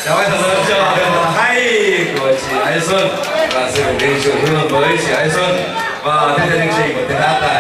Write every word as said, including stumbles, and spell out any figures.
chào anh thật lớn cho hay của chị Ái Xuân và sự biểu hiện sự hương với chị Ái Xuân và tiếp theo chương trình của tiếng hát tại